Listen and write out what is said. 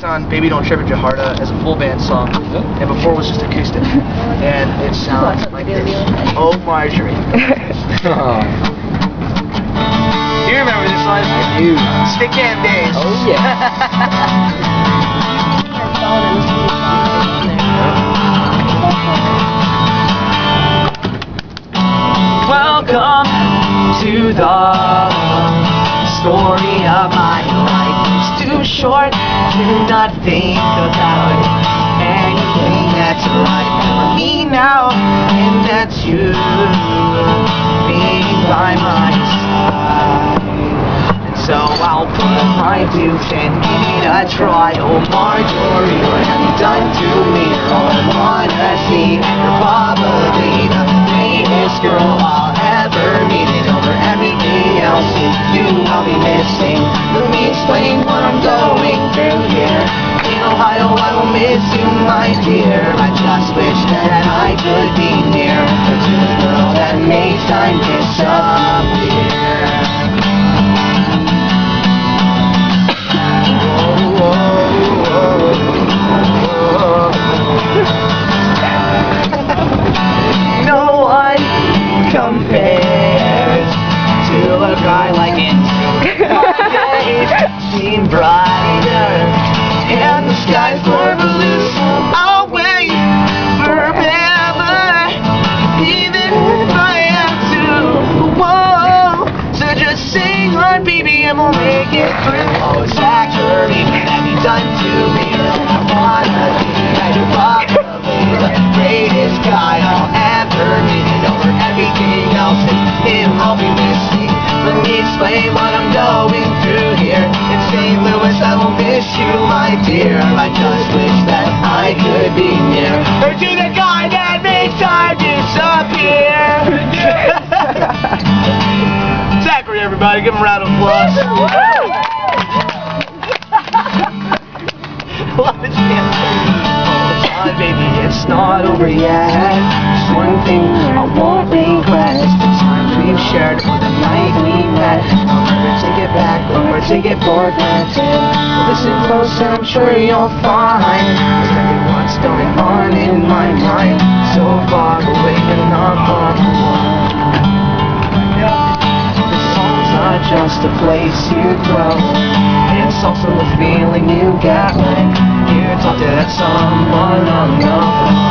based on Baby Don't Trip It Jaharda as a full band song, and before it was just acoustic. And it sounds like this. Oh Marjorie. Do you remember this one? I do. Stick and days. Oh yeah. Welcome to the story of my life. It's too short to not think about anything that's right for me now, and that's you being by my side. And so I'll put my dukes and give it a try. Oh Marjorie, what have you done to me? All I wanna see, you're probably the greatest girl I'll ever meet, and over everything else is you I'll be missing. Let me explain what I'm going through here. In Ohio I will miss you, my dear. I just wish that I could be near to the girl that makes time disappear. No one compares to a guy like it. My days seem brighter and the sky's more blue. I'll wait forever, even if I have to. Whoa, so just sing on, baby, and we'll make it through. Oh, exactly what have you done to me? I wanna be that you're probably the greatest guy I'll ever meet, and over everything else it's him I'll be missing. Let me explain what I'm going through here. In St. Louis I will miss you, my dear. I just wish that I could be near or to the guy that makes time disappear. Zachary, everybody, give him a round of applause. Oh, baby, it's not over yet. Just one thing I won't regret is the times we've shared or the night we met. I'll never take it back or take it for granted. Listen close, I'm sure you'll find there's nothing what's going on in my mind. So far away and not on the one. This song's not just a place you dwell, it's also the feeling you get when you talk to that someone on the phone.